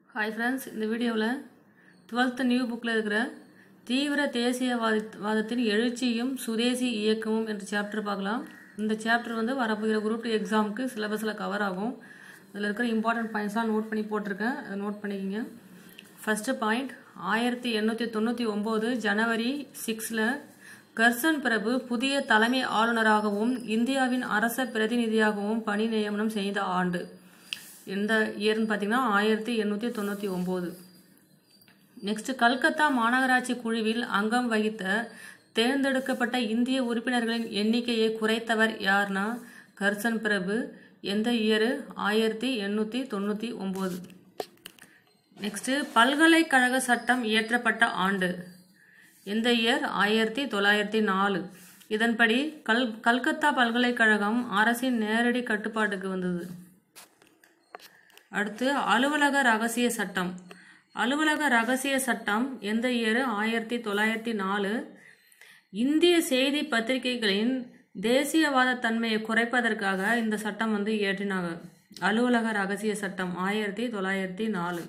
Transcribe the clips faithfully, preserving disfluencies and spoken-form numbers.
Hi friends, இந்த வீடியோல twelfth new புக்ல இருக்கிற தீவிர தேசியவாதத்தின் எழுச்சியும் சுதேசி இயக்கமும் என்ற சாப்டர் பார்க்கலாம். இந்த சாப்டர் வந்து வரப்போகிற குரூப் டூ எக்ஸாமுக்கு சிலபஸ்ல கவர் ஆகும். அதில் இருக்கிற இம்பார்ட்டன்ட் பாயிண்ட்ஸ்லாம் நோட் பண்ணி போட்டிருக்கேன். அதை நோட் பண்ணிக்கங்க. ஃபர்ஸ்ட் பாயிண்ட், ஆயிரத்தி எண்ணூற்றி தொண்ணூற்றி ஒம்பது ஜனவரி சிக்ஸில் கர்சன் பிரபு புதிய தலைமை ஆளுநராகவும் இந்தியாவின் அரச பிரதிநிதியாகவும் பணி நியமனம் செய்த ஆண்டு எந்த இயர்னு பார்த்தீங்கன்னா ஆயிரத்தி எண்ணூற்றி தொண்ணூற்றி ஒம்பது. நெக்ஸ்ட், கல்கத்தா மாநகராட்சி குழுவில் அங்கம் வகித்த தேர்ந்தெடுக்கப்பட்ட இந்திய உறுப்பினர்களின் எண்ணிக்கையை குறைத்தவர் யார்னா கர்சன் பிரபு. எந்த இயரு? ஆயிரத்தி எண்ணூற்றி தொண்ணூற்றி ஒம்பது. நெக்ஸ்ட், பல்கலைக்கழக சட்டம் இயற்றப்பட்ட ஆண்டு எந்த இயர்? ஆயிரத்தி தொள்ளாயிரத்தி நாலு. இதன்படி கல் கல்கத்தா பல்கலைக்கழகம் அரசின் நேரடி கட்டுப்பாட்டுக்கு வந்தது. அடுத்து, அலுவலக ரகசிய சட்டம். அலுவலக ரகசிய சட்டம் எந்த இயர்? ஆயிரத்தி தொள்ளாயிரத்தி நாலு. இந்திய செய்தி பத்திரிகைகளின் தேசியவாத தன்மையை குறைப்பதற்காக இந்த சட்டம் வந்து இயற்றினாங்க. அலுவலக ரகசிய சட்டம் ஆயிரத்தி தொள்ளாயிரத்தி நாலு.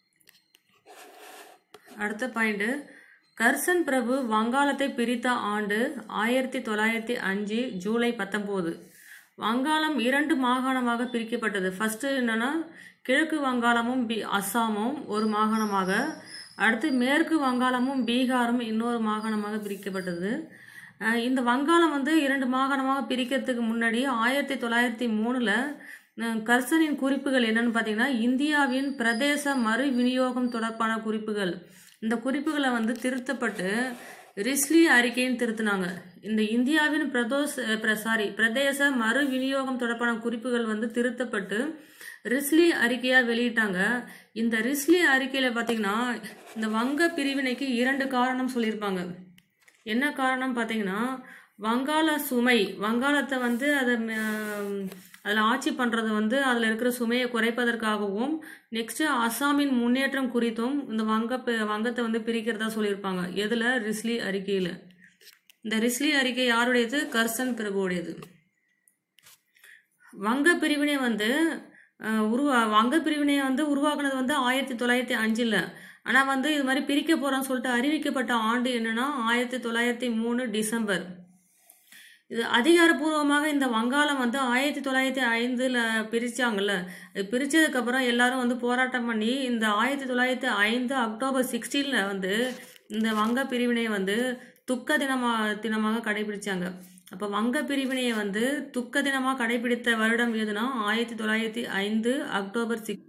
அடுத்த பாயிண்ட், கர்சன் பிரபு வங்காளத்தை பிரித்த ஆண்டு ஆயிரத்தி தொள்ளாயிரத்தி அஞ்சு ஜூலை பத்தொன்பது. வங்காளம் இரண்டு மாகாணமாக பிரிக்கப்பட்டது. ஃபர்ஸ்ட் என்னன்னா கிழக்கு வங்காளமும் பி அஸ்ஸாமும் ஒரு மாகாணமாக, அடுத்து மேற்கு வங்காளமும் பீகாரும் இன்னொரு மாகாணமாக பிரிக்கப்பட்டது. இந்த வங்காளம் வந்து இரண்டு மாகாணமாக பிரிக்கிறதுக்கு முன்னாடி ஆயிரத்தி தொள்ளாயிரத்தி மூணுல கர்சனின் குறிப்புகள் என்னன்னு பார்த்தீங்கன்னா இந்தியாவின் பிரதேச மறு விநியோகம் தொடர்பான குறிப்புகள். இந்த குறிப்புகளை வந்து திருத்தப்பட்டு ரிஸ்லி அறிக்கைன்னு திருத்தினாங்க. இந்த இந்தியாவின் பிரதோஸ் சாரி பிரதேச மறு விநியோகம் தொடர்பான குறிப்புகள் வந்து திருத்தப்பட்டு ரிஸ்லி அறிக்கையா வெளியிட்டாங்க. இந்த ரிஸ்லி அறிக்கையில பாத்தீங்கன்னா இந்த வங்க பிரிவினைக்கு இரண்டு காரணம் சொல்லியிருப்பாங்க. என்ன காரணம் பாத்தீங்கன்னா வங்காள சுமை, வங்காளத்தை வந்து அதை அதில் ஆட்சி பண்றது வந்து அதில் இருக்கிற சுமையை குறைப்பதற்காகவும், நெக்ஸ்ட் அஸ்ஸாமின் முன்னேற்றம் குறித்தும் இந்த வங்க வங்கத்தை வந்து பிரிக்கிறதா சொல்லியிருப்பாங்க. எதுல? ரிஸ்லி அறிக்கையில. இந்த ரிஸ்லி அறிக்கை யாருடையது? கர்சன் பிரபுடையது. வங்க பிரிவினை வந்து உருவா வங்க பிரிவினையை வந்து உருவாக்குனது வந்து ஆயிரத்தி தொள்ளாயிரத்தி அஞ்சுல. ஆனா வந்து இது மாதிரி பிரிக்க போறோம்னு சொல்லிட்டு அறிவிக்கப்பட்ட ஆண்டு என்னன்னா ஆயிரத்தி தொள்ளாயிரத்தி மூணு டிசம்பர். இது அதிகாரப்பூர்வமாக இந்த வங்காளம் வந்து ஆயிரத்தி தொள்ளாயிரத்தி ஐந்துல பிரிச்சாங்கல்ல. பிரிச்சதுக்கு அப்புறம் எல்லாரும் வந்து போராட்டம் பண்ணி இந்த ஆயிரத்தி தொள்ளாயிரத்தி ஐந்து அக்டோபர் சிக்ஸ்டீன்ல வந்து இந்த வங்க பிரிவினையை வந்து துக்க தினமா தினமாக கடைபிடிச்சாங்க. அப்ப வங்க பிரிவினையை வந்து துக்க தினமாக கடைபிடித்த வருடம் எதுனா ஆயிரத்தி தொள்ளாயிரத்தி ஐந்து அக்டோபர் சிக்ஸ்.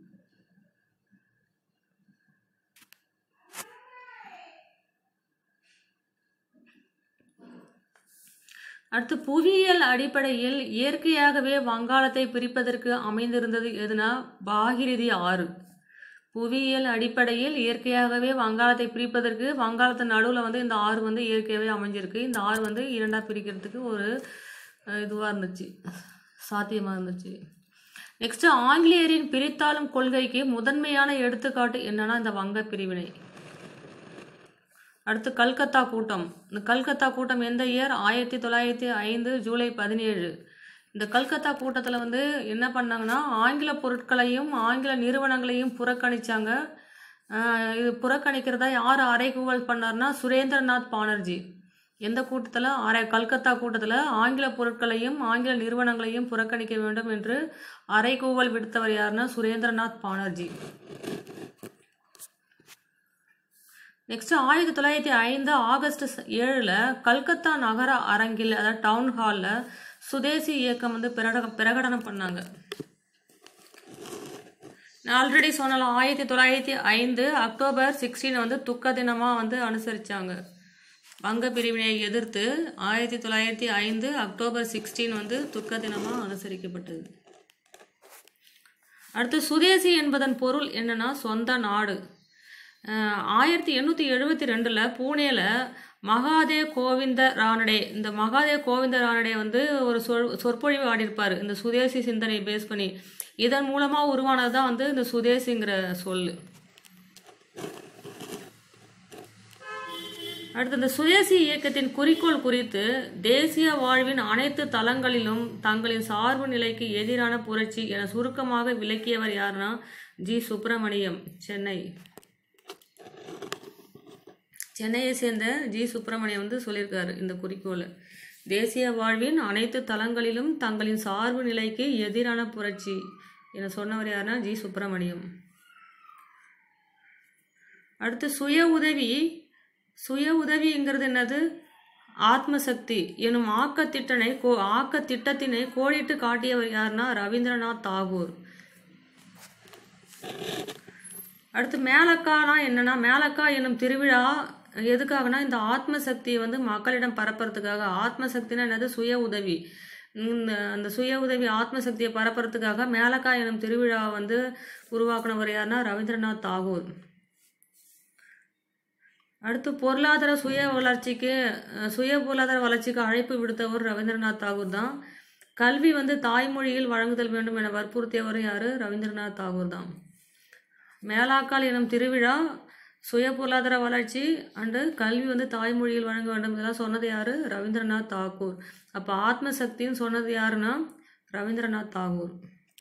அடுத்து, புவியியல் அடிப்படையில் இயற்கையாகவே வங்காளத்தை பிரிப்பதற்கு அமைந்திருந்தது எதுனா பாகிரதி ஆறு. புவியியல் அடிப்படையில் இயற்கையாகவே வங்காளத்தை பிரிப்பதற்கு வங்காளத்தின் நடுவில் வந்து இந்த ஆறு வந்து இயற்கையாகவே அமைஞ்சிருக்கு. இந்த ஆறு வந்து இரண்டா பிரிக்கிறதுக்கு ஒரு இதுவாக இருந்துச்சு, சாத்தியமாக இருந்துச்சு. நெக்ஸ்ட், ஆங்கிலேயரின் பிரித்தாளும் கொள்கைக்கு முதன்மையான எடுத்துக்காட்டு என்னன்னா இந்த வங்க பிரிவினை. அடுத்து, கல்கத்தா கூட்டம். இந்த கல்கத்தா கூட்டம் எந்த இயர்? ஆயிரத்தி தொள்ளாயிரத்தி ஐந்து ஜூலை பதினேழு. இந்த கல்கத்தா கூட்டத்தில் வந்து என்ன பண்ணாங்கன்னா ஆங்கில பொருட்களையும் ஆங்கில நிறுவனங்களையும் புறக்கணிச்சாங்க. இது புறக்கணிக்கிறதா யார் அறைகூவல் பண்ணார்னா சுரேந்திரநாத் பானர்ஜி. எந்த கூட்டத்தில்? அரை கல்கத்தா கூட்டத்தில் ஆங்கில பொருட்களையும் ஆங்கில நிறுவனங்களையும் புறக்கணிக்க வேண்டும் என்று அறைகூவல் விடுத்தவர் யாருன்னா சுரேந்திரநாத் பானர்ஜி. நெக்ஸ்ட், ஆயிரத்தி தொள்ளாயிரத்தி ஐந்து ஆகஸ்ட் ஏழுல கல்கத்தா நகர அரங்கில் அதாவது டவுன் ஹால்ல சுதேசி இயக்கம் வந்து பிரகடனம் பண்ணாங்க. நான் ஆல்ரெடி சொன்னால ஆயிரத்தி தொள்ளாயிரத்தி ஐந்து அக்டோபர் சிக்ஸ்டீன் வந்து துக்க தினமா வந்து அனுசரிச்சாங்க. வங்க பிரிவினையை எதிர்த்து ஆயிரத்தி தொள்ளாயிரத்தி ஐந்து அக்டோபர் சிக்ஸ்டீன் வந்து துக்க தினமா அனுசரிக்கப்பட்டது. அடுத்து, சுதேசி என்பதன் பொருள் என்னன்னா சொந்த நாடு. ஆயிரத்தி எண்ணூற்றி எழுபத்தி ரெண்டில் பூனேல மகாதேவ் கோவிந்த ரானடே இந்த மகாதேவ் கோவிந்த ரானடே வந்து ஒரு சொற் சொற்பொழிவு ஆடியிருப்பார் இந்த சுதேசி சிந்தனை பேஸ் பண்ணி. இதன் மூலமாக உருவானது தான் வந்து இந்த சுதேசிங்கிற சொல். அடுத்து, இந்த சுதேசி இயக்கத்தின் குறிக்கோள் குறித்து தேசிய வாழ்வின் அனைத்து தளங்களிலும் தங்களின் சார்பு நிலைக்கு எதிரான புரட்சி என சுருக்கமாக விளக்கியவர் யாருன்னா ஜி சுப்பிரமணியம், சென்னை. சென்னையை சேர்ந்த ஜி சுப்பிரமணியம் வந்து சொல்லியிருக்காரு இந்த குறிக்கோள். தேசிய வாழ்வின் அனைத்து தளங்களிலும் தங்களின் சார்பு நிலைக்கு எதிரான புரட்சி என சொன்னவர் யாருன்னா ஜி சுப்பிரமணியம். அடுத்து சுய உதவி. சுய உதவிங்கிறது என்னது? ஆத்மசக்தி எனும் ஆக்கத்திட்டனை கோ ஆக்க திட்டத்தினை கோடிட்டு காட்டியவர் யாருன்னா ரவீந்திரநாத் தாகூர். அடுத்து மேலக்கானா என்னன்னா, மேலக்கா என்னும் திருவிழா எதுக்காகனா இந்த ஆத்மசக்தியை வந்து மக்களிடம் பரப்புறதுக்காக. ஆத்மசக்தினா என்னது? சுய உதவி. இந்த அந்த சுய உதவி ஆத்மசக்தியை பரப்புறதுக்காக மேலக்கா என்னும் திருவிழா வந்து உருவாக்குனவர் யாருன்னா ரவீந்திரநாத் தாகூர். அடுத்து பொருளாதார சுய வளர்ச்சிக்கு சுய பொருளாதார வளர்ச்சிக்கு அழைப்பு விடுத்தவர் ரவீந்திரநாத் தாகூர் தான். கல்வி வந்து தாய்மொழியில் வழங்குதல் வேண்டும் என வற்புறுத்தியவர் யாரு? ரவீந்திரநாத் தாகூர் தான். மேலாக்கால் எனும் திருவிழா சுய பொருளாதார வளர்ச்சி அண்டு கல்வி வந்து தாய்மொழியில் வழங்க வேண்டும் இதெல்லாம் சொன்னது யாரு? ரவீந்திரநாத் தாகூர். அப்போ ஆத்மசக்தின்னு சொன்னது யாருன்னா ரவீந்திரநாத் தாகூர்.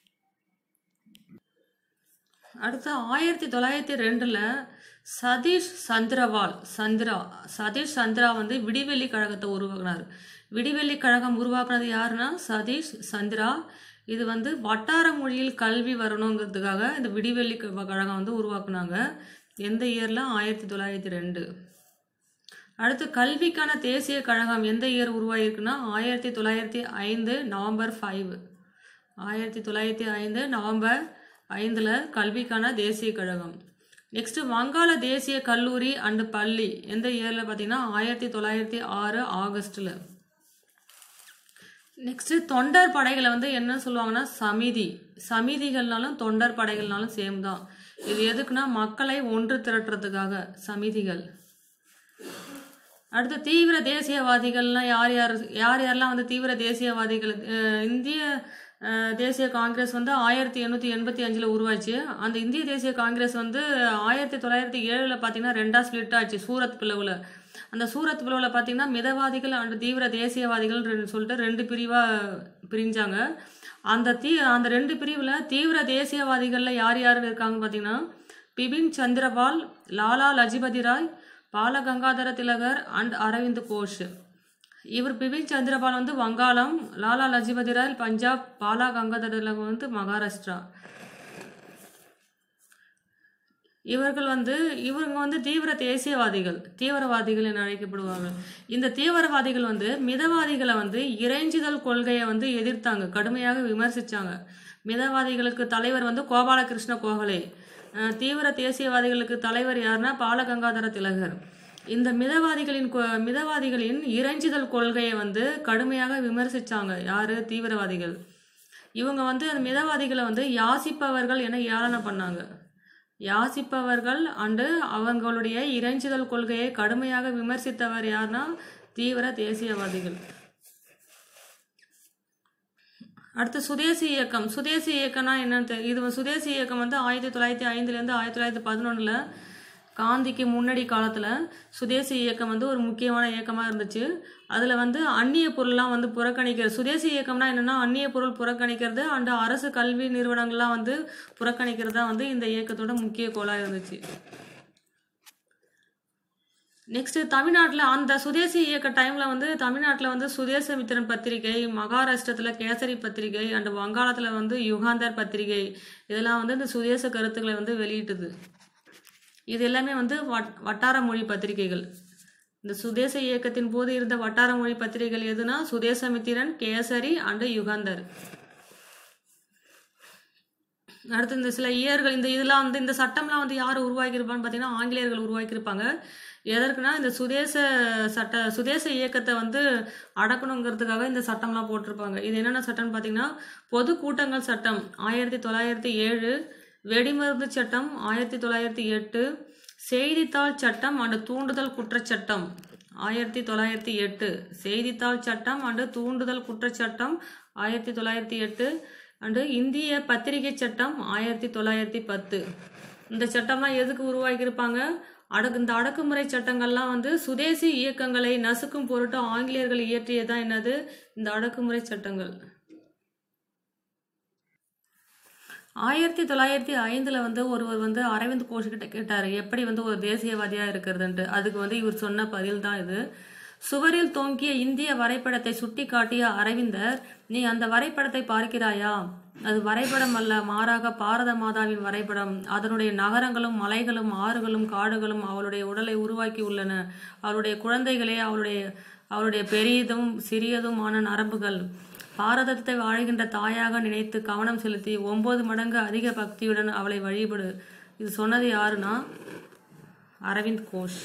அடுத்து ஆயிரத்தி தொள்ளாயிரத்தி ரெண்டுல சதீஷ் சந்திரவால் சந்திரா சதீஷ் சந்திரா வந்து விடிவெள்ளி கழகத்தை உருவாக்குனார். விடிவெள்ளி கழகம் உருவாக்குனது யாருன்னா சதீஷ் சந்திரா. இது வந்து வட்டார மொழியில் கல்வி வரணுங்கிறதுக்காக இந்த விடிவெள்ளி கழகம் வந்து உருவாக்குனாங்க. எந்த இயர்ல? ஆயிரத்தி தொள்ளாயிரத்தி ரெண்டு. அடுத்து கல்விக்கான தேசிய கழகம் எந்த இயர் உருவாயிருக்குன்னா ஆயிரத்தி தொள்ளாயிரத்தி ஐந்து நவம்பர் ஃபைவ் ஆயிரத்தி தொள்ளாயிரத்தி ஐந்து நவம்பர் ஐந்துல கல்விக்கான தேசிய கழகம். நெக்ஸ்ட் வங்காள தேசிய கல்லூரி அண்டு பள்ளி எந்த இயர்ல பார்த்தீங்கன்னா ஆயிரத்தி தொள்ளாயிரத்தி ஆறு ஆகஸ்ட்ல. நெக்ஸ்ட் தொண்டர் படைகளை வந்து என்ன சொல்லுவாங்கன்னா சமிதி. சமிதிகள்னாலும் தொண்டர் படைகள்னாலும் சேம் தான். இது எதுக்குன்னா மக்களை ஒன்று திரட்டுறதுக்காக சமிதிகள். அடுத்து தீவிர தேசியவாதிகள்லாம் யார் யார் யார் யாரெல்லாம் வந்து தீவிர தேசியவாதிகள்? இந்திய தேசிய காங்கிரஸ் வந்து ஆயிரத்தி எண்ணூற்றி எண்பத்தி அஞ்சில் உருவாச்சு. அந்த இந்திய தேசிய காங்கிரஸ் வந்து ஆயிரத்தி தொள்ளாயிரத்தி ஏழில் பார்த்தீங்கன்னா ரெண்டாக ஸ்பிளிட் ஆச்சு சூரத் பிளவில். அந்த சூரத் பிளவில் பார்த்தீங்கன்னா மிதவாதிகள் அண்ட் தீவிர தேசியவாதிகள் சொல்லிட்டு ரெண்டு பிரிவாக பிரிஞ்சாங்க. அந்த தீ அந்த ரெண்டு பிரிவில் தீவிர தேசியவாதிகளில் யார் யார் இருக்காங்கன்னு பார்த்தீங்கன்னா பிபின் சந்திரபால், லாலா லஜபதி ராய், பால கங்காதர திலகர் அண்ட் அரவிந்த் கோஷ். இவர் பிபின் சந்திரபால் வந்து வங்காளம், லாலா லஜபதி ராய் பஞ்சாப், பாலா கங்காதர திலகர் வந்து மகாராஷ்டிரா. இவர்கள் வந்து இவங்க வந்து தீவிர தேசியவாதிகள், தீவிரவாதிகள் என அழைக்கப்படுவாங்க. இந்த தீவிரவாதிகள் வந்து மிதவாதிகளை வந்து இறைஞ்சுதல் கொள்கையை வந்து எதிர்த்தாங்க, கடுமையாக விமர்சிச்சாங்க. மிதவாதிகளுக்கு தலைவர் வந்து கோபாலகிருஷ்ண கோகலே. தீவிர தேசியவாதிகளுக்கு தலைவர் யாருன்னா பாலகங்காதர திலகர். இந்த மிதவாதிகளின் மிதவாதிகளின் இறைஞ்சுதல் கொள்கையை வந்து கடுமையாக விமர்சிச்சாங்க யாரு? தீவிரவாதிகள். இவங்க வந்து அந்த மிதவாதிகளை வந்து யாசிப்பவர்கள் என ஏளனம் பண்ணாங்க. யாசிப்பவர்கள் அண்டு அவங்களுடைய இறைஞ்சுதல் கொள்கையை கடுமையாக விமர்சித்தவர் யாருன்னா தீவிர தேசியவாதிகள். அடுத்து சுதேசி இயக்கம். சுதேசி இயக்கம்னா என்னன்னு இது சுதேசி இயக்கம் வந்து ஆயிரத்தி தொள்ளாயிரத்தி ஐந்துலேருந்து ஆயிரத்தி தொள்ளாயிரத்தி பதினொன்றில் காந்திக்கு முன்னாடி காலத்தில் சுதேசி இயக்கம் வந்து ஒரு முக்கியமான இயக்கமாக இருந்துச்சு. அதில் வந்து அந்நிய பொருள்லாம் வந்து புறக்கணிக்கிறது. சுதேசி இயக்கம்னா என்னென்னா அந்நிய பொருள் புறக்கணிக்கிறது அண்டு அரசு கல்வி நிறுவனங்கள்லாம் வந்து புறக்கணிக்கிறது தான் வந்து இந்த இயக்கத்தோட முக்கிய கோலாக இருந்துச்சு. நெக்ஸ்ட் தமிழ்நாட்டில் அந்த சுதேசி இயக்க டைமில் வந்து தமிழ்நாட்டில் வந்து சுதேசமித்திரன் பத்திரிகை, மகாராஷ்டிரத்தில் கேசரி பத்திரிகை அண்டு வங்காளத்தில் வந்து யுகாந்தர் பத்திரிகை இதெல்லாம் வந்து இந்த சுதேச கருத்துக்களை வந்து வெளியிட்டுது. இது எல்லாமே வந்து வட்டார மொழி பத்திரிகைகள். இந்த சுதேச இயக்கத்தின் போது இருந்த வட்டார மொழி பத்திரிகைகள் எதுனா சுதேசமித்திரன், கேசரி அண்டு யுகாந்தர். அடுத்து இந்த சில இயர்கள் இந்த இதெல்லாம் வந்து இந்த சட்டம்லாம் வந்து யார் உருவாக்கியிருப்பான்னு பார்த்தீங்கன்னா ஆங்கிலேயர்கள் உருவாக்கியிருப்பாங்க. எதற்குன்னா இந்த சுதேச சட்ட சுதேச இயக்கத்தை வந்து அடக்கணுங்கிறதுக்காக இந்த சட்டம்லாம் போட்டிருப்பாங்க. இது என்னென்ன சட்டம்னு பார்த்தீங்கன்னா பொது கூட்டங்கள் சட்டம் ஆயிரத்தி தொள்ளாயிரத்தி ஏழு, வெடிமருந்து சட்டம் ஆயிரத்தி தொள்ளாயிரத்தி எட்டு, செய்தித்தாள் சட்டம் அண்டு தூண்டுதல் குற்றச்சட்டம் ஆயிரத்தி தொள்ளாயிரத்தி எட்டு, செய்தித்தாள் சட்டம் அண்டு தூண்டுதல் குற்றச்சட்டம் ஆயிரத்தி தொள்ளாயிரத்தி எட்டு அண்டு இந்திய பத்திரிகை சட்டம் ஆயிரத்தி தொள்ளாயிரத்தி பத்து. இந்த சட்டம்லாம் எதுக்கு உருவாக்கியிருப்பாங்க? அடக்கு இந்த அடக்குமுறை சட்டங்கள்லாம் வந்து சுதேசி இயக்கங்களை நசுக்கும் பொருட்டு ஆங்கிலேயர்கள் இயற்றியதான் என்னது இந்த அடக்குமுறை சட்டங்கள். ஆயிரத்தி தொள்ளாயிரத்தி ஐந்தில் வந்து ஒருவர் வந்து அரவிந்த் கோஷ் கிட்ட கேட்டார் எப்படி வந்து ஒரு தேசியவாதியாக இருக்கிறதுன்ட்டு. அதுக்கு வந்து இவர் சொன்ன பதில் தான் இது. சுவரில் தொங்கிய இந்திய வரைபடத்தை சுட்டி காட்டிய அரவிந்தர், நீ அந்த வரைபடத்தை பார்க்கிறாயா? அது வரைபடம் அல்ல, மாறாக பாரத மாதாவின் வரைபடம். அதனுடைய நகரங்களும் மலைகளும் ஆறுகளும் காடுகளும் அவளுடைய உடலை உருவாக்கி உள்ளன. அவளுடைய குழந்தைகளே அவளுடைய அவளுடைய பெரியதும் சிறியதுமான நரம்புகள். பாரதத்தை வாழ்கின்ற தாயாக நினைத்து கவனம் செலுத்தி ஒன்பது மடங்கு அதிக பக்தியுடன் அவளை வழிபடு. இது சொன்னது யாருன்னா அரவிந்த் கோஷ்.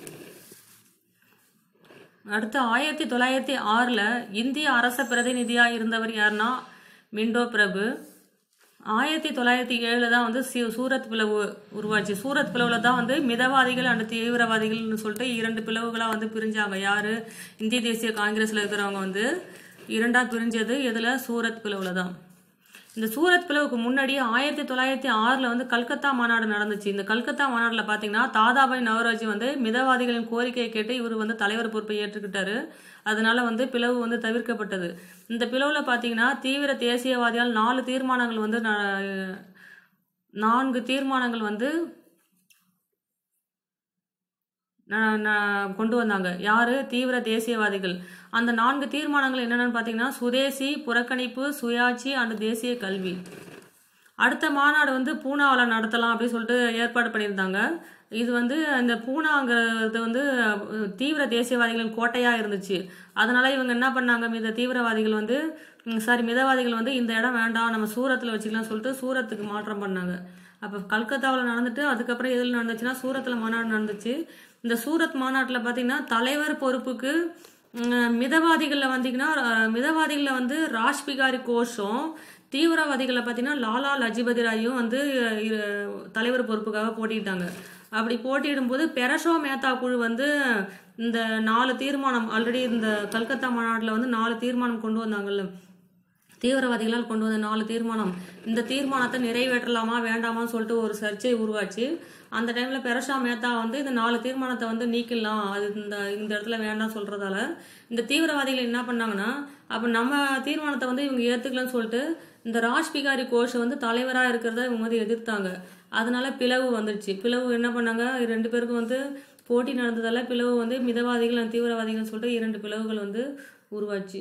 அடுத்து ஆயிரத்தி தொள்ளாயிரத்தி ஆறுல இந்திய அரச பிரதிநிதியா இருந்தவர் யாருன்னா மிண்டோ பிரபு. ஆயிரத்தி தொள்ளாயிரத்தி ஏழுல தான் வந்து சூரத் பிளவு உருவாச்சு. சூரத் பிளவுல தான் வந்து மிதவாதிகள் அண்ட் தீவிரவாதிகள்னு சொல்லிட்டு இரண்டு பிளவுகளா வந்து பிரிஞ்சாங்க. யாரு? இந்திய தேசிய காங்கிரஸ்ல இருக்கிறவங்க வந்து இரண்டா பிரிஞ்சது எதுல? சூரத் பிளவுல தான். இந்த சூரத் பிளவுக்கு முன்னாடி ஆயிரத்தி தொள்ளாயிரத்தி ஆறுல வந்து கல்கத்தா மாநாடு நடந்துச்சு. இந்த கல்கத்தா மாநாடுல பாத்தீங்கன்னா தாதாபாய் நவரோஜி வந்து மிதவாதிகளின் கோரிக்கையை கேட்டு இவர் வந்து தலைவர் பொறுப்பை ஏற்றுக்கிட்டாரு. அதனால வந்து பிளவு வந்து தவிர்க்கப்பட்டது. இந்த பிளவுல பாத்தீங்கன்னா தீவிர தேசியவாதியால் நாலு தீர்மானங்கள் வந்து நான்கு தீர்மானங்கள் வந்து கொண்டு வந்தாங்க. யாரு? தீவிர தேசியவாதிகள். அந்த நான்கு தீர்மானங்கள் என்னென்னு பார்த்தீங்கன்னா சுதேசி, புறக்கணிப்பு, சுயாட்சி அண்ட் தேசிய கல்வி. அடுத்த மாநாடு வந்து பூனாவில் நடத்தலாம் அப்படின்னு சொல்லிட்டு ஏற்பாடு பண்ணியிருந்தாங்க. இது வந்து இந்த பூனாங்கிறது வந்து தீவிர தேசியவாதிகளின் கோட்டையாக இருந்துச்சு. அதனால இவங்க என்ன பண்ணாங்க, மித தீவிரவாதிகள் வந்து சாரி மிதவாதிகள் வந்து இந்த இடம் வேண்டாம், நம்ம சூரத்தில் வச்சுக்கலாம் சொல்லிட்டு சூரத்துக்கு மாற்றம் பண்ணாங்க. அப்போ கல்கத்தாவில் நடந்துட்டு அதுக்கப்புறம் எதில் நடந்துச்சுன்னா சூரத்தில் மாநாடு நடந்துச்சு. இந்த சூரத் மாநாட்டில் பார்த்தீங்கன்னா தலைவர் பொறுப்புக்கு மிதவாதிகளில் வந்தீங்கன்னா மிதவாதிகளில் வந்து ராஜ்பிகாரி கோஷும், தீவிரவாதிகளில் பார்த்தீங்கன்னா லாலா லஜபதி ராயும் வந்து தலைவர் பொறுப்புக்காக போட்டிட்டாங்க. அப்படி போட்டியிடும் போது பெரஷோ மேத்தா குழு வந்து இந்த நாலு தீர்மானம் ஆல்ரெடி இந்த கல்கத்தா மாநாட்டில் வந்து நாலு தீர்மானம் கொண்டு வந்தாங்கல்ல, தீவிரவாதிகளால் கொண்டு வந்த நாலு தீர்மானம், இந்த தீர்மானத்தை நிறைவேற்றலாமா வேண்டாமான்னு சொல்லிட்டு ஒரு சர்ச்சை உருவாச்சு. அந்த டைம்ல பெரஷா மேத்தா வந்து இந்த நாலு தீர்மானத்தை வந்து நீக்கலாம், அது இந்த இந்த இடத்துல வேண்டாம் சொல்றதால இந்த தீவிரவாதிகள் என்ன பண்ணாங்கன்னா, அப்ப நம்ம தீர்மானத்தை வந்து இவங்க ஏத்துக்கலன்னு சொல்லிட்டு இந்த ராஜ்பிகாரி கோஷை வந்து தலைவரா இருக்கிறத இவங்க வந்து எதிர்த்தாங்க. அதனால பிளவு வந்துடுச்சு. பிளவு என்ன பண்ணாங்க, ரெண்டு பேருக்கும் வந்து போட்டி நடந்ததால பிளவு வந்து மிதவாதிகள் தீவிரவாதிகள் சொல்லிட்டு இரண்டு பிளவுகள் வந்து உருவாச்சு.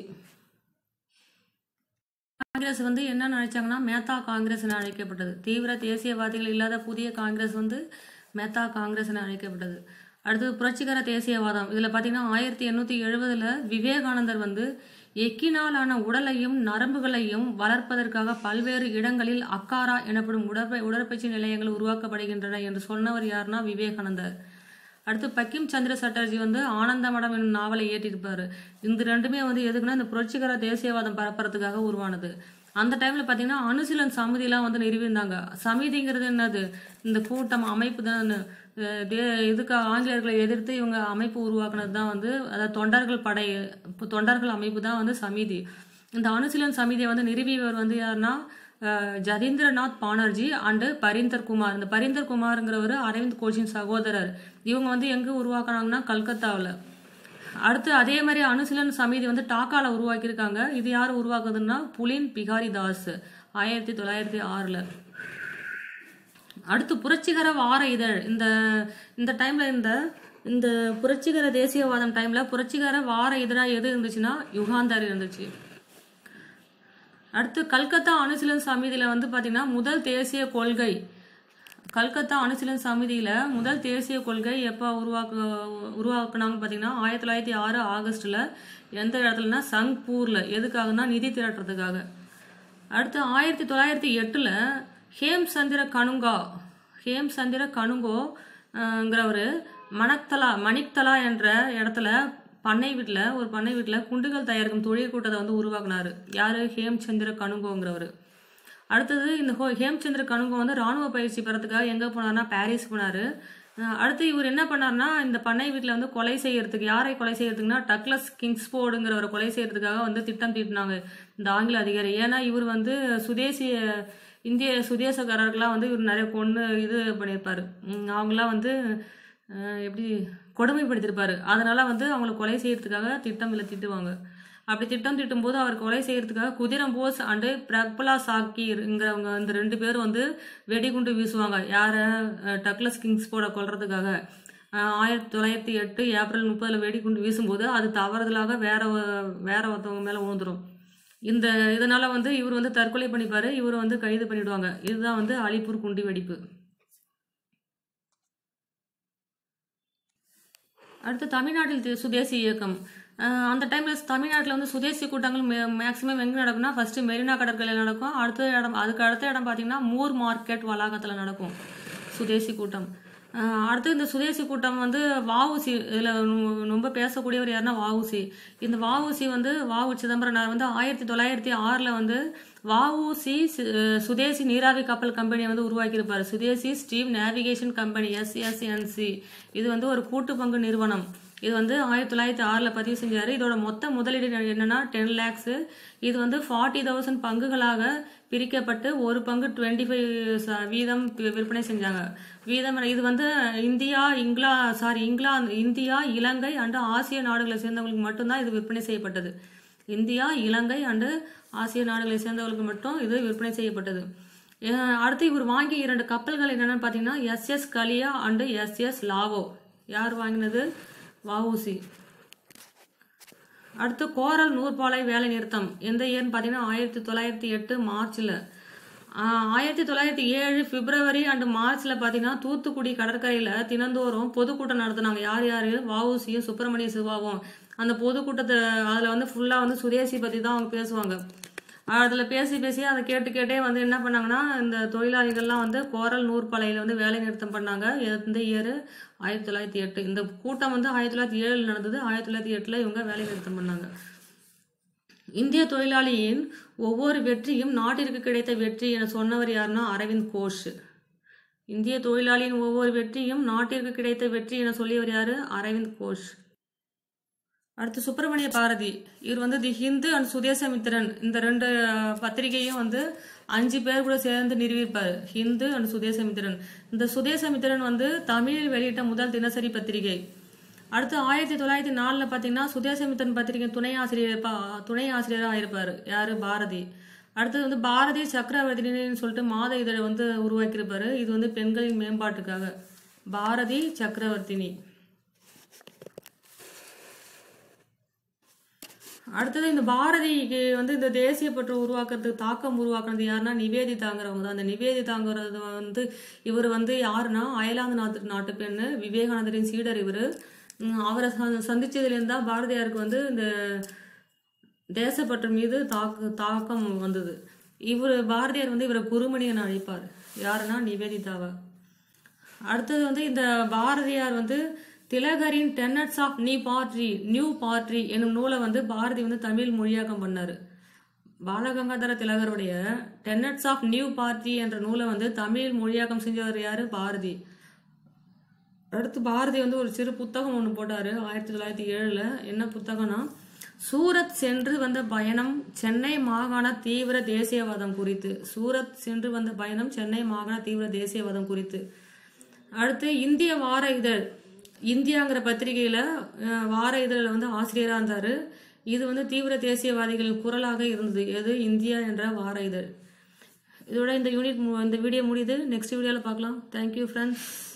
காங்கிரஸ் வந்து என்ன நினைச்சாங்கன்னா மேத்தா காங்கிரஸ் அழைக்கப்பட்டது. தீவிர தேசியவாதிகள் இல்லாத புதிய காங்கிரஸ் வந்து மேத்தா காங்கிரஸ் அழைக்கப்பட்டது. அடுத்தது புரட்சிகர தேசியவாதம். இதுல பாத்தீங்கன்னா ஆயிரத்தி எண்ணூத்தி எழுபதுல விவேகானந்தர் வந்து எக்கினாலான உடலையும் நரம்புகளையும் வளர்ப்பதற்காக பல்வேறு இடங்களில் அக்காரா எனப்படும் உடற்ப உடற்பயிற்சி நிலையங்கள் உருவாக்கப்படுகின்றன என்று சொன்னவர் யாருன்னா விவேகானந்தர். அடுத்து பக்கிம் சந்திர சட்டர்ஜி வந்து ஆனந்த மடம் என்னும் நாவலை ஏற்றிருப்பாரு. இந்த ரெண்டுமே வந்து எதுக்குன்னா இந்த புரட்சிகர தேசியவாதம் பரப்புறதுக்காக உருவானது. அந்த டைம்ல பாத்தீங்கன்னா அனுசீலன் சமிதிலாம் வந்து நிறுவியிருந்தாங்க. சமிதிங்கிறது என்னது? இந்த கூட்டம் அமைப்பு தான். இதுக்கு ஆங்கிலேயர்களை எதிர்த்து இவங்க அமைப்பு உருவாக்குனது தான் வந்து அதாவது தொண்டர்கள் படை தொண்டர்கள் அமைப்பு தான் வந்து சமிதி. இந்த அனுசீலன் சமிதியை வந்து நிறுவியவர் வந்து யாருன்னா ஜதீந்திரநாத் பானர்ஜி அண்டு பரீந்தர் குமார். இந்த பரீந்தர் குமார்ங்கிறவர் அரவிந்த் கோஷின் சகோதரர். இவங்க வந்து எங்க உருவாக்குனாங்கன்னா கல்கத்தாவில். அடுத்து அதே மாதிரி அனுசீலன் சமிதி வந்து டாக்கால உருவாக்கியிருக்காங்க. இது யார் உருவாக்குதுன்னா புலின் பிகாரி தாஸ் ஆயிரத்தி தொள்ளாயிரத்தி ஆறுல. அடுத்து புரட்சிகர வார இதழ். இந்த இந்த டைம்ல இந்த இந்த புரட்சிகர தேசியவாதம் டைம்ல புரட்சிகர வார இதழா எது இருந்துச்சுன்னா யுகாந்தர் இருந்துச்சு. அடுத்து கல்கத்தா அனுசீலன் சமிதியில வந்து பாத்தீங்கன்னா முதல் தேசிய கொள்கை கல்கத்தா அனுசீலன் சமிதியில முதல் தேசிய கொள்கை எப்ப உருவாக்க உருவாக்குனாங்க பாத்தீங்கன்னா ஆயிரத்தி தொள்ளாயிரத்தி ஆறு ஆகஸ்ட்ல. எந்த இடத்துலன்னா சங்பூர்ல. எதுக்காகனா நிதி திரட்டுறதுக்காக. அடுத்து ஆயிரத்தி தொள்ளாயிரத்தி எட்டுல ஹேம் சந்திர கனுங்கா ஹேம் சந்திர கனுங்கோங்கிறவரு மணக்தலா மணிக்தலா என்ற இடத்துல பண்ணை வீட்டில் ஒரு பண்ணை வீட்டில் குண்டுகள் தயாரிக்கும் தொழில் கூட்டத்தை வந்து உருவாக்குனாரு. யாரு? ஹேம்சந்திர கனுங்கோங்கிறவர். அடுத்தது இந்த ஹேம்சந்திர கனுங்கோ வந்து ராணுவ பயிற்சி பெறத்துக்காக எங்கே போனார்னா பாரிஸ் போனார். அடுத்து இவர் என்ன பண்ணார்னா இந்த பண்ணை வீட்டில் வந்து கொலை செய்யறதுக்கு யாரை கொலை செய்யறதுக்குன்னா டக்ளஸ் கிங்ஸ்போர்டுங்கிறவரை கொலை செய்யறதுக்காக வந்து திட்டம் தீட்டினாங்க இந்த ஆங்கில அதிகாரி. ஏன்னா இவர் வந்து சுதேசிய இந்திய சுதேசக்காரர்களாம் வந்து இவர் நிறைய கொண்டு இது பண்ணியிருப்பாரு. அவங்களாம் வந்து எப்படி கொடுமைப்படுத்திருப்பாரு. அதனால வந்து அவங்களை கொலை செய்யறதுக்காக திட்டம் இல்லை திட்டுவாங்க. அப்படி திட்டம் திட்டும் போது அவர் கொலை செய்யறதுக்காக குதிரம் போஸ் அண்டு பிரக்பலா சாக்கிங்கிறவங்க இந்த ரெண்டு பேரும் வந்து வெடிகுண்டு வீசுவாங்க. யார டக்ளஸ் கிங்ஸ்போர்டை கொல்றதுக்காக. ஆயிரத்தி தொள்ளாயிரத்தி எட்டு ஏப்ரல் முப்பதுல வெடிகுண்டு வீசும்போது அது தவறுதலாக வேற வேற ஒருத்தவங்க மேல விழுந்துரும். இந்த இதனால வந்து இவர் வந்து தற்கொலை பண்ணிப்பாரு. இவர் வந்து கைது பண்ணிடுவாங்க. இதுதான் வந்து அலிப்பூர் குண்டு வெடிப்பு. அடுத்து தமிழ்நாட்டில் சுதேசி இயக்கம். அந்த டைம்ல தமிழ்நாட்டில் வந்து சுதேசி கூட்டங்கள் மேக்சிமம் எங்க நடக்கும்னா ஃபர்ஸ்ட் மெரினா கடற்கரையில் நடக்கும். அடுத்த இடம் அதுக்கு அடுத்த இடம் பார்த்தீங்கன்னா மூர் மார்க்கெட் வளாகத்தில் நடக்கும் சுதேசி கூட்டம். அடுத்து இந்த சுதேசி கூட்டம் வந்து வஉசி இதில் ரொம்ப பேசக்கூடியவர் யாருன்னா வஉசி. இந்த வஉசி வந்து வஉ சிதம்பரனார் வந்து ஆயிரத்தி தொள்ளாயிரத்தி ஆறில் வந்து வஉசி சுதேசி நீராவி கப்பல் கம்பெனியை வந்து உருவாக்கியிருப்பார். Swadeshi steam navigation company SSNC. இது வந்து ஒரு கூட்டு பங்கு நிறுவனம். இது வந்து ஆயிரத்தி தொள்ளாயிரத்தி ஆறில் பதிவு செஞ்சாரு. இதோட மொத்த முதலீடு என்னன்னா டென் லேக்ஸ். இது வந்து ஃபார்ட்டி தௌசண்ட் பங்குகளாக பிரிக்கப்பட்டு ஒரு பங்கு டுவெண்ட்டி ஃபைவ் வீதம் விற்பனை செஞ்சாங்க. வீதம் இது வந்து இந்தியா இங்கிலா sorry England India Ilankai and ஆசிய நாடுகளை சேர்ந்தவங்களுக்கு மட்டும்தான் இது விற்பனை செய்யப்பட்டது. இந்தியா இலங்கை அண்டு ஆசிய நாடுகளை சேர்ந்தவர்களுக்கு மட்டும் இது விற்பனை செய்யப்பட்டது. அடுத்து இவர் வாங்கிய இரண்டு கப்பல்கள் என்னன்னு பார்த்தீங்கன்னா S S Gallia and S S Lawoe. யார் வாங்கினது? வஉசி. அடுத்து கோரல் நூற்பாலை வேலை நிறுத்தம் எந்த இயர்னு பார்த்தீங்கன்னா ஆயிரத்தி தொள்ளாயிரத்தி எட்டு மார்ச்ல. ஆயிரத்தி தொள்ளாயிரத்தி ஏழு பிப்ரவரி அண்டு மார்ச்ல பார்த்தீங்கன்னா தூத்துக்குடி கடற்கரையில் தினந்தோறும் பொதுக்கூட்டம் நடத்தினாங்க. யார் யாரு? வஉசியும் சுப்பிரமணிய சிவாவும். அந்த பொதுக்கூட்டத்தை அதில் வந்து ஃபுல்லாக வந்து சுதேசி பற்றி தான் அவங்க பேசுவாங்க. அதில் பேசி பேசி அதை கேட்டு கேட்டே வந்து என்ன பண்ணாங்கன்னா இந்த தொழிலாளிகள்லாம் வந்து கோரல் நூற்பாலையில் வந்து வேலை நிறுத்தம் பண்ணாங்க. எந்த இயர்? ஆயிரத்தி தொள்ளாயிரத்தி எட்டு. இந்த கூட்டம் வந்து ஆயிரத்தி தொள்ளாயிரத்தி ஏழுல நடந்தது. ஆயிரத்தி தொள்ளாயிரத்தி எட்டுல இவங்க வேலை நிறுத்தம் பண்ணாங்க. இந்திய தொழிலாளியின் ஒவ்வொரு வெற்றியும் நாட்டிற்கு கிடைத்த வெற்றி என சொன்னவர் யாருன்னா அரவிந்த் கோஷ். இந்திய தொழிலாளியின் ஒவ்வொரு வெற்றியும் நாட்டிற்கு கிடைத்த வெற்றி என சொல்லியவர் யாரு? அரவிந்த் கோஷ். அடுத்து சுப்பிரமணிய பாரதி. இவர் வந்து தி ஹிந்து அண்ட் சுதேசமித்திரன் இந்த ரெண்டு பத்திரிகையும் வந்து அஞ்சு பேர் கூட சேர்ந்து நிறுவியிருப்பாரு. ஹிந்து அண்ட் சுதேசமித்திரன். இந்த சுதேசமித்திரன் வந்து தமிழில் வெளியிட்ட முதல் தினசரி பத்திரிகை. அடுத்து ஆயிரத்தி தொள்ளாயிரத்தி நாலுல பாத்தீங்கன்னா சுதேசமித்திரன் பத்திரிகை துணை ஆசிரியர் துணை ஆசிரியராக ஆயிருப்பாரு. யாரு? பாரதி. அடுத்தது வந்து பாரதி சக்கரவர்த்தினின்னு சொல்லிட்டு மாத இதழை வந்து உருவாக்கியிருப்பாரு. இது வந்து பெண்களின் மேம்பாட்டுக்காக. பாரதி சக்கரவர்த்தினி. அடுத்தது இந்த பாரதிக்கு வந்து இந்த தேசிய பற்று உருவாக்குறதுக்கு தாக்கம் உருவாக்குறது யாருன்னா நிவேதிதாங்கிறவங்க தான். அந்த நிவேதிதாங்கிறது வந்து இவர் வந்து யாருன்னா அயர்லாந்து நாட்டு நாட்டு பெண்ணு, விவேகானந்தரின் சீடர் இவர். அவரை சந்திச்சதுலேருந்து தான் பாரதியாருக்கு வந்து இந்த தேசப்பற்று மீது தாக்கு தாக்கம் வந்தது. இவர் பாரதியார் வந்து இவரை குருமணியன் அழைப்பார். யாருன்னா நிவேதிதாவை. அடுத்தது வந்து இந்த பாரதியார் வந்து திலகரின் tenets of new party new party என்னும் நூலை வந்து பாரதி வந்து தமிழ் மொழியாக்கம் பண்ணாரு. பாலகங்காதர திலகருடைய டெனட்ஸ் ஆஃப் நியூ பார்ட்டி என்ற நூலை வந்து தமிழ் மொழியாக்கம் செஞ்சவர் யாரு? பாரதி. அடுத்து பாரதி வந்து ஒரு சிறு புத்தகம் ஒன்று போட்டாரு ஆயிரத்தி தொள்ளாயிரத்தி ஏழுல. என்ன புத்தகம்னா சூரத் சென்று வந்த பயணம் சென்னை மாகாண தீவிர தேசியவாதம் குறித்து. சூரத் சென்று வந்த பயணம் சென்னை மாகாண தீவிர தேசியவாதம் குறித்து. அடுத்து இந்திய வார இதழ் இந்தியாங்கிற பத்திரிகையில வார இதழில் வந்து ஆசிரியராக இருந்தாரு. இது வந்து தீவிர தேசியவாதிகளின் குரலாக இருந்தது. எது? இந்தியா என்ற வார இதழ். இதோட இந்த யூனிட் இந்த வீடியோ முடியுது. நெக்ஸ்ட் வீடியோவில் பார்க்கலாம். Thank you friends.